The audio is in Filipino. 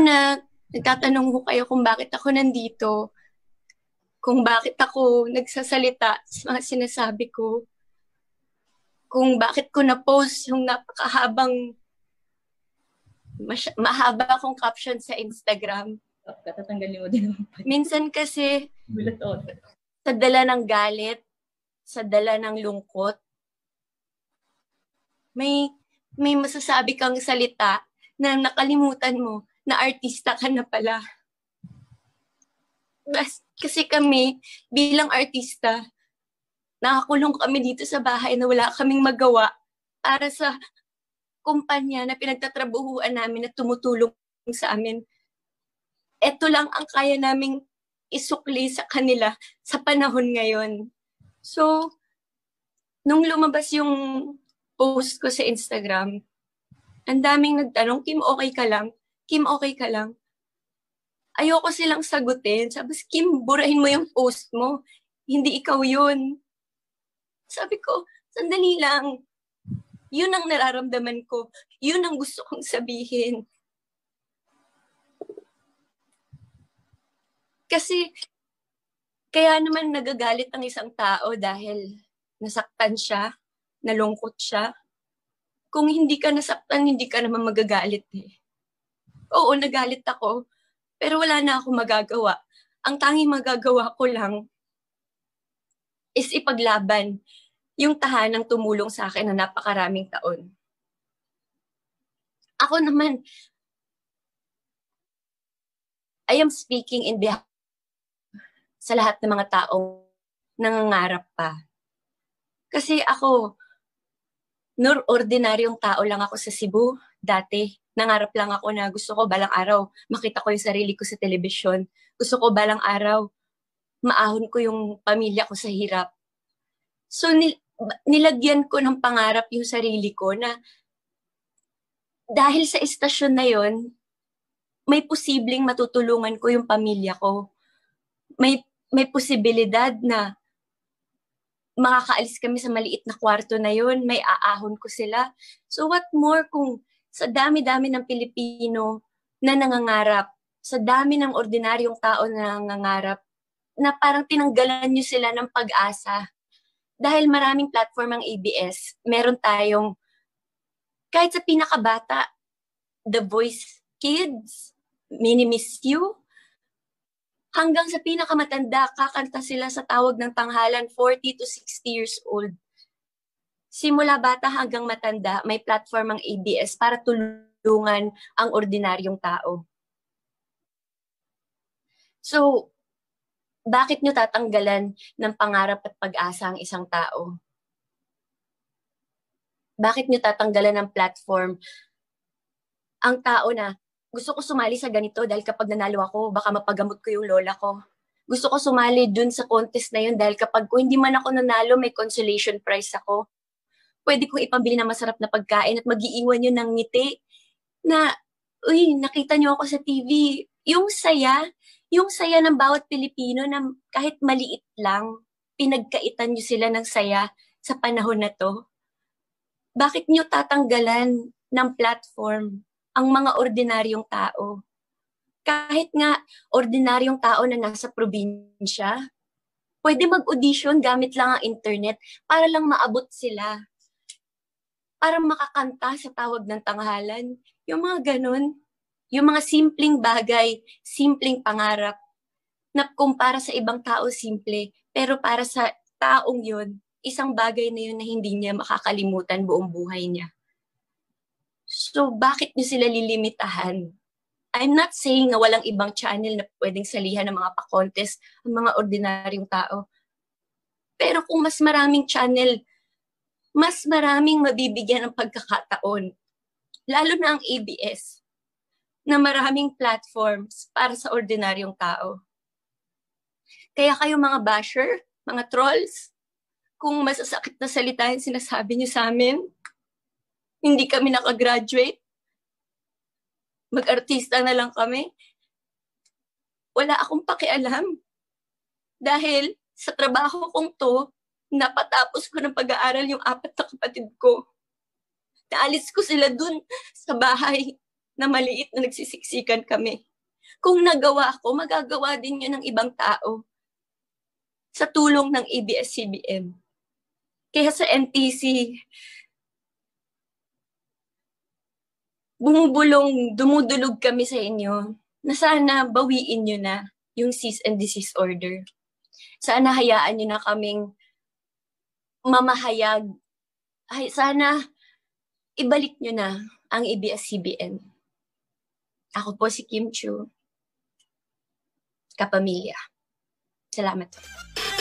Una, nagtatanong ko kayo kung bakit ako nandito, kung bakit ako nagsasalita sa mga sinasabi ko, kung bakit ko na-post yung napakahabang, mahaba akong caption sa Instagram. Katatanggalin mo din naman. Minsan kasi, Gulat ako. sa dala ng galit, sa dala ng lungkot, may masasabi kang salita na nakalimutan mo na artista ka na pala. Kasi kami, bilang artista, nakakulong kami dito sa bahay na wala kaming magawa para sa kumpanya na pinagtatrabuhuan namin na tumutulong sa amin. Ito lang ang kaya naming isukli sa kanila sa panahon ngayon. So, nung lumabas yung post ko sa Instagram, ang daming nagtanong, Kim, okay ka lang? Kim, okay ka lang? Ayoko silang sagutin. Sabi, Kim, burahin mo yung post mo. Hindi ikaw yun. Sabi ko, sandali lang. Yun ang nararamdaman ko. Yun ang gusto kong sabihin. Kasi, kaya naman nagagalit ang isang tao dahil nasaktan siya, nalungkot siya. Kung hindi ka nasaktan, hindi ka naman magagalit eh. Oo, nagalit ako, pero wala na akong magagawa. Ang tanging magagawa ko lang is ipaglaban yung tahanang tumulong sa akin na napakaraming taon. Ako naman, I am speaking in behalf sa lahat ng mga taong nangangarap pa. Kasi ako, ordinaryong tao lang ako sa Cebu dati. Nangarap lang ako na gusto ko balang araw makita ko yung sarili ko sa telebisyon. Gusto ko balang araw maahon ko yung pamilya ko sa hirap. So nilagyan ko ng pangarap yung sarili ko na dahil sa istasyon na yon, may posibleng matutulungan ko yung pamilya ko. May posibilidad na makakaalis kami sa maliit na kwarto na yon, may aahon ko sila. So what more kung sa dami-dami ng Pilipino na nangangarap, sa dami ng ordinaryong tao na nangangarap, na parang tinanggalan nyo sila ng pag-asa. Dahil maraming platform ang ABS, meron tayong, kahit sa pinakabata, The Voice Kids, Mini Miss You, hanggang sa pinakamatanda, kakanta sila sa tawag ng tanghalan, 40 to 60 years old. Simula bata hanggang matanda, may platform ang ABS para tulungan ang ordinaryong tao. So, bakit nyo tatanggalan ng pangarap at pag-asa ang isang tao? Bakit nyo tatanggalan ng platform ang tao na gusto ko sumali sa ganito dahil kapag nanalo ako, baka mapagamot ko yung lola ko. Gusto ko sumali dun sa contest na yun dahil kapag kung hindi man ako nanalo, may consolation prize ako. Pwede kong ipambili ng masarap na pagkain at mag-iiwan yun ng ngiti na, uy, nakita niyo ako sa TV. Yung saya ng bawat Pilipino na kahit maliit lang, pinagkaitan niyo sila ng saya sa panahon na to. Bakit niyo tatanggalan ng platform ang mga ordinaryong tao? Kahit nga ordinaryong tao na nasa probinsya, pwede mag-audition gamit lang ang internet para lang maabot sila. Para makakanta sa tawag ng tanghalan. Yung mga ganun. Yung mga simpleng bagay, simpleng pangarap na kumpara sa ibang tao simple, pero para sa taong yun, isang bagay na yun na hindi niya makakalimutan buong buhay niya. So, bakit niyo sila lilimitahan? I'm not saying na walang ibang channel na pwedeng salihan ng mga pa-contest ang mga ordinaryong tao. Pero kung mas maraming channel, mas maraming mabibigyan ng pagkakataon. Lalo na ang ABS, na maraming platforms para sa ordinaryong tao. Kaya kayo mga basher, mga trolls, kung masasakit na salita yung sinasabi niyo sa amin, hindi kami nakagraduate, mag-artista na lang kami, wala akong pakialam. Dahil sa trabaho kong to, napatapos ko ng pag-aaral yung 4 na kapatid ko. Naalis ko sila dun sa bahay na maliit na nagsisiksikan kami. Kung nagawa ko, magagawa din yun ng ibang tao sa tulong ng ABS-CBN. Kaya sa NTC, dumudulog kami sa inyo na sana bawiin nyo na yung cease and desist order. Sana hayaan nyo na kaming mamahayag. Ay, sana ibalik nyo na ang ABS-CBN. Ako po si Kim Chiu, kapamilya. Salamat.